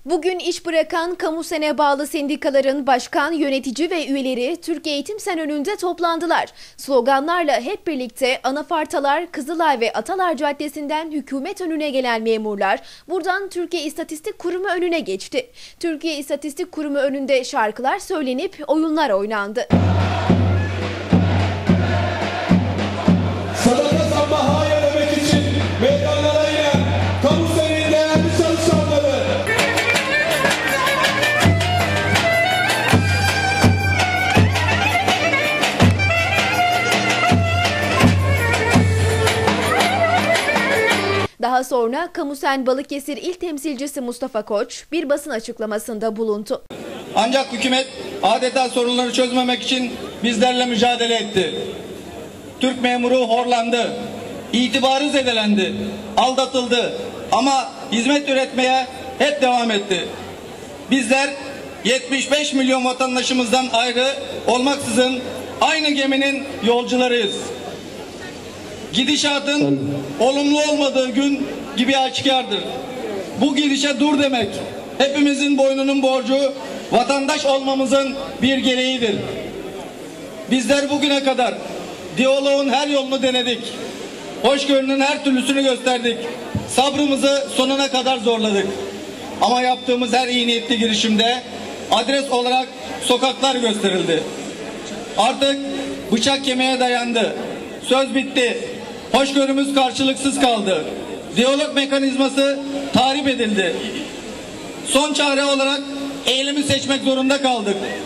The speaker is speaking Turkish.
Bugün iş bırakan kamusene bağlı sendikaların başkan, yönetici ve üyeleri Türk Eğitim Sen önünde toplandılar. Sloganlarla hep birlikte Anafartalar, Kızılay ve Atalar Caddesi'nden hükümet önüne gelen memurlar buradan Türkiye İstatistik Kurumu önüne geçti. Türkiye İstatistik Kurumu önünde şarkılar söylenip oyunlar oynandı. Sadaka sabah hayal emek için meydanlara inen kamu senin değerli çalışanları. Daha sonra Kamusen Balıkesir İl Temsilcisi Mustafa Koç bir basın açıklamasında bulundu. Ancak hükümet adeta sorunları çözmemek için bizlerle mücadele etti. Türk memuru horlandı, itibarı zedelendi, aldatıldı ama hizmet üretmeye hep devam etti. Bizler 75 milyon vatandaşımızdan ayrı olmaksızın aynı geminin yolcularıyız. Gidişatın olumlu olmadığı gün gibi aşikardır. Bu gidişe dur demek hepimizin boynunun borcu, vatandaş olmamızın bir gereğidir. Bizler bugüne kadar diyaloğun her yolunu denedik. Hoşgörünün her türlüsünü gösterdik. Sabrımızı sonuna kadar zorladık. Ama yaptığımız her iyi niyetli girişimde adres olarak sokaklar gösterildi. Artık bıçak kemiğe dayandı. Söz bitti. Hoşgörümüz karşılıksız kaldı. Diyalog mekanizması tahrip edildi. Son çare olarak eylemi seçmek zorunda kaldık.